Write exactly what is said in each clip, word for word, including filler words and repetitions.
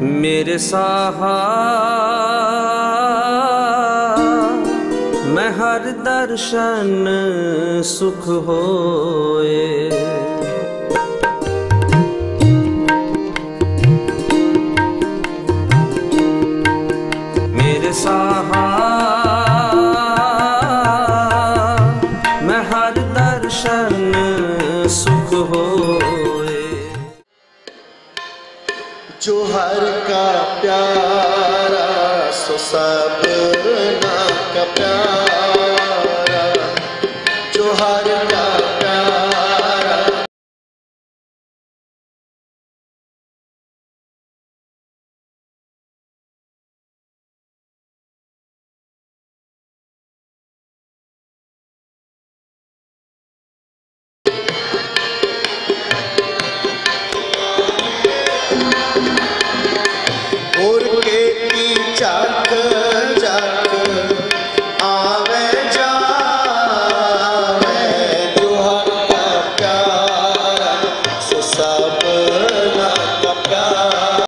मेरे साहा मैं हर दर्शन सुख होए। मेरे साहा मैं हर दर्शन सुख होए। जो हर का प्यारा सो सबना का प्यारा, जो हर का प्यारा। और के की चाक चाक आवे जावे, जो हर का प्यारा सो सबना का प्यारा।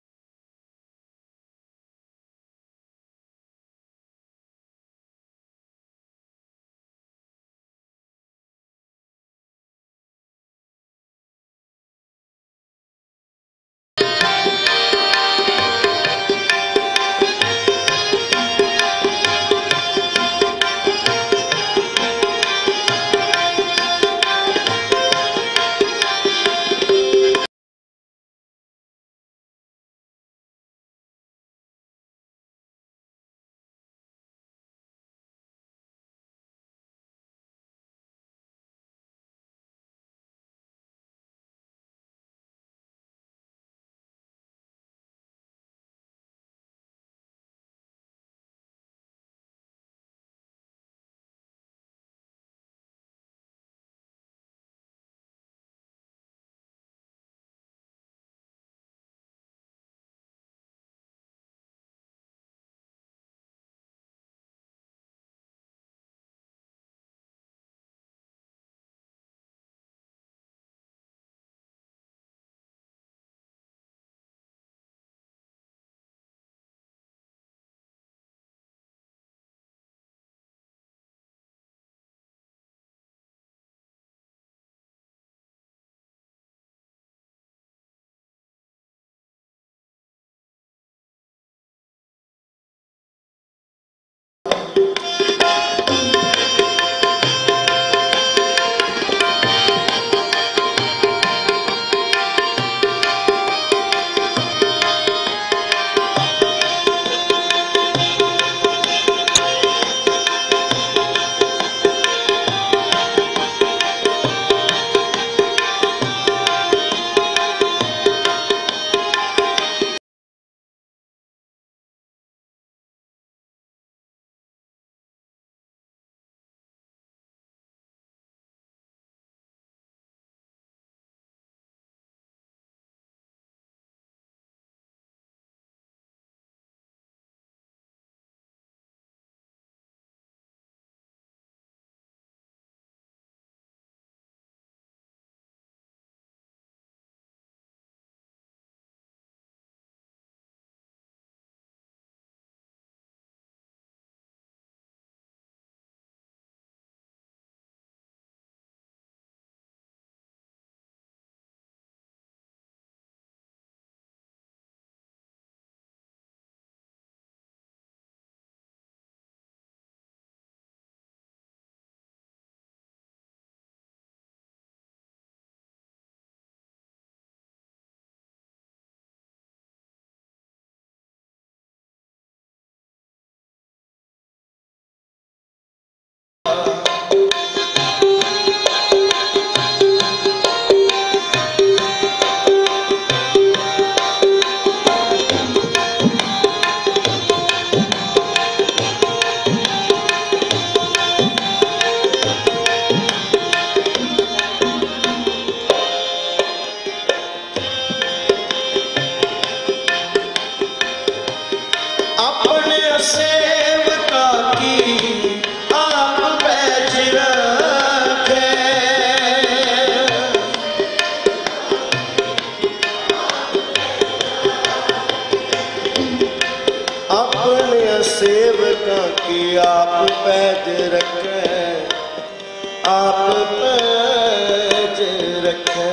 की आप पैज रखे, आप पैज रखे,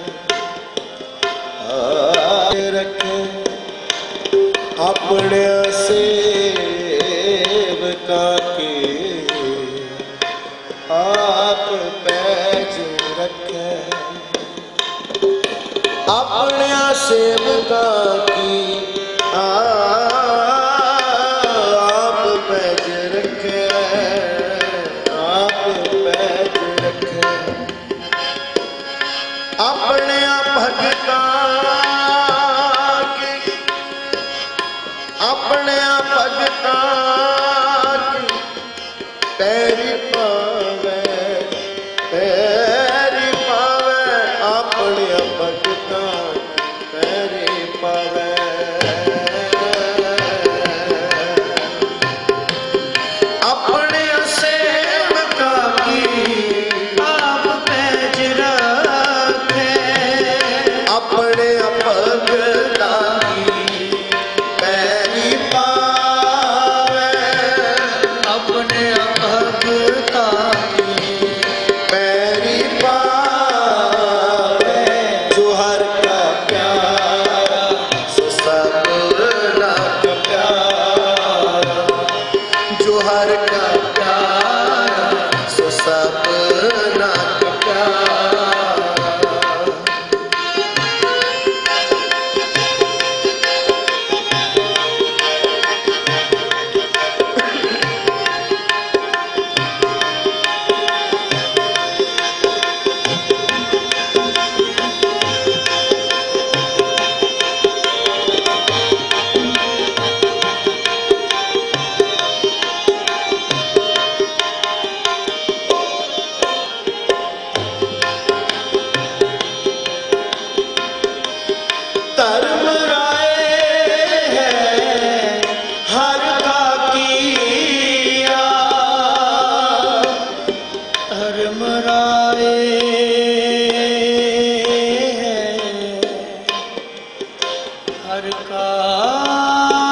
आप रखे अपने सेवका की आप पैज रखे, अपने सेवका की आप पैज रखे, आप पैज रखे, अपने भगता की अपने भगता की पैरी पावे, पैरी पावे, अपने भगता पैरी पावे, अपने सेवका की आप पैज रखे, अपने भगता की पैरी पावे, अपने भगता की पैरी पावे, जो हर का प्यारा सो सबना का प्यारा, जो हर का प्यारा सो सबना का प्यारा। धर्म राय है हर का किया, धर्म राय है हर का